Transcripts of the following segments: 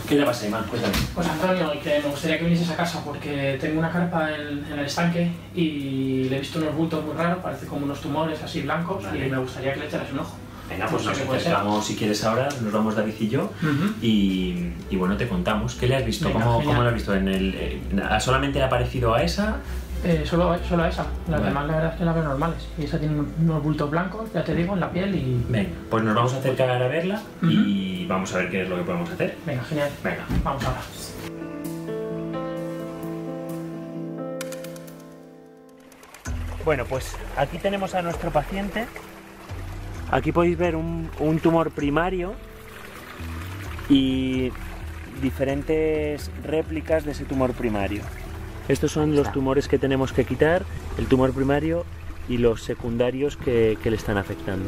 ¿Qué te pasa, Iván? Cuéntame. Pues Antonio, que me gustaría que vinieses a casa porque tengo una carpa en el estanque y le he visto unos bultos muy raros, parece como unos tumores así blancos, y me gustaría que le echaras un ojo. Venga, pues nos acercamos si quieres ahora, nos vamos David y yo y bueno, te contamos. ¿Qué le has visto? Venga, ¿Cómo lo has visto? ¿Solamente le ha parecido a esa? Solo a esa, las demás la verdad es que las veo normales. Y esa tiene unos bultos blancos, ya te digo, en la piel y... Venga, pues nos vamos a acercar a verla y vamos a ver qué es lo que podemos hacer. Venga, genial. Venga, vamos ahora. Bueno, pues aquí tenemos a nuestro paciente. Aquí podéis ver un tumor primario y diferentes réplicas de ese tumor primario. Estos son los tumores que tenemos que quitar, el tumor primario y los secundarios que le están afectando.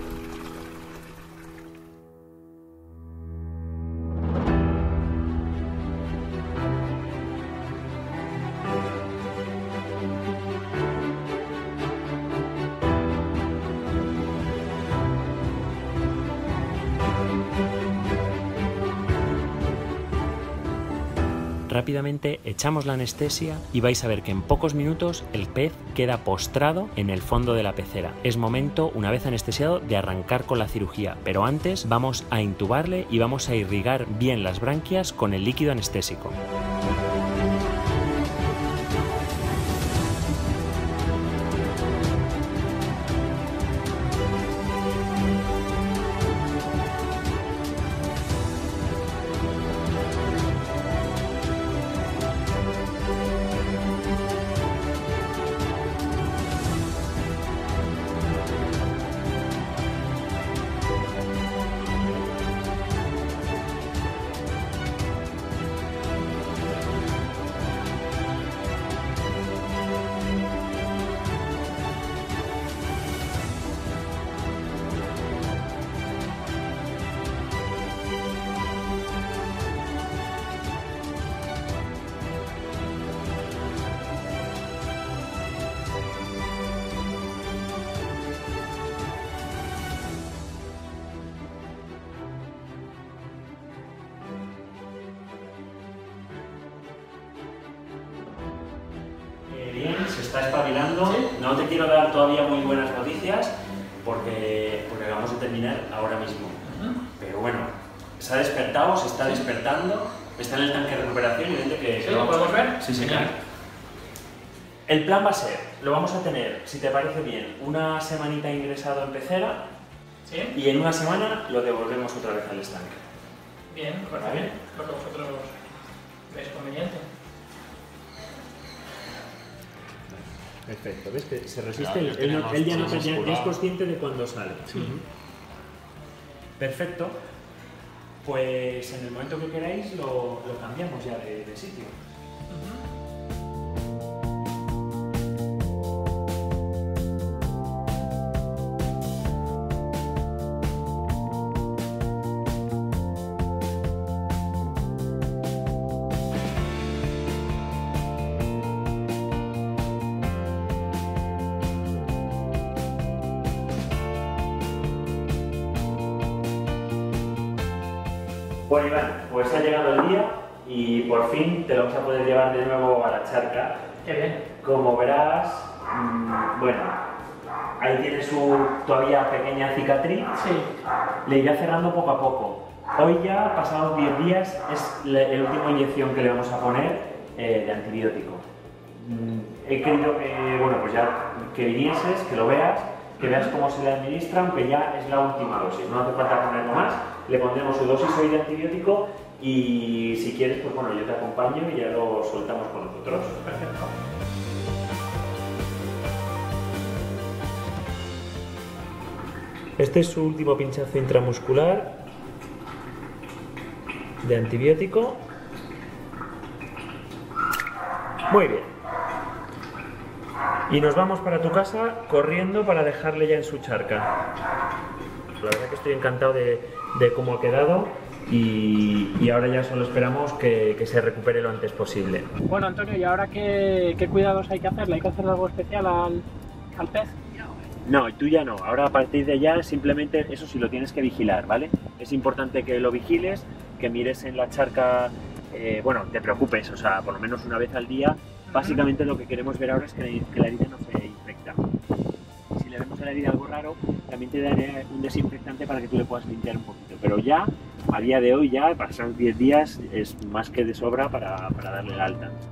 Rápidamente echamos la anestesia y vais a ver que en pocos minutos el pez queda postrado en el fondo de la pecera. Es momento, una vez anestesiado, de arrancar con la cirugía, pero antes vamos a intubarle y vamos a irrigar bien las branquias con el líquido anestésico. Bien, se está espabilando. ¿Sí? No te quiero dar todavía muy buenas noticias porque acabamos de terminar ahora mismo. Pero bueno, se ha despertado, se está despertando, está en el tanque de recuperación y vente que... ¿Sí? ¿Lo podemos ver? Sí, sí, claro. El plan va a ser, lo vamos a tener, si te parece bien, una semanita ingresado en pecera. ¿Sí? Y en una semana lo devolvemos otra vez al estanque. Bien, ¿Vale? Bien. Lo que vosotros veis conveniente. Perfecto, ¿ves que se resiste? Él ya es consciente de cuando sale. Sí. Perfecto. Pues en el momento que queráis lo cambiamos ya de sitio. Bueno, Iván, pues ha llegado el día y por fin te lo vas a poder llevar de nuevo a la charca. Qué bien. Como verás, bueno, ahí tiene su todavía pequeña cicatriz. Sí. Le irá cerrando poco a poco. Hoy ya, pasados 10 días, es la última inyección que le vamos a poner de antibiótico. He querido que, bueno, pues ya que vinieses, que lo veas, que veas cómo se le administra, aunque ya es la última dosis, no hace falta ponerlo más. Le pondremos su dosis hoy de antibiótico y si quieres, pues bueno, yo te acompaño y ya lo soltamos con nosotros. Perfecto. Este es su último pinchazo intramuscular de antibiótico. Muy bien. Y nos vamos para tu casa corriendo para dejarle ya en su charca. La verdad que estoy encantado de cómo ha quedado y ahora ya solo esperamos que se recupere lo antes posible. Bueno, Antonio, ¿y ahora qué cuidados hay que hacerle? ¿Hay que hacer algo especial al pez? No, tú ya no. Ahora a partir de ya simplemente eso sí lo tienes que vigilar, ¿vale? Es importante que lo vigiles, que mires en la charca, bueno, te preocupes, o sea, por lo menos una vez al día. Básicamente lo que queremos ver ahora es que la herida no se infecta. Si le vemos a la herida algo raro, también te daré un desinfectante para que tú le puedas limpiar un poquito. Pero ya, a día de hoy, ya pasados 10 días, es más que de sobra para darle el alta.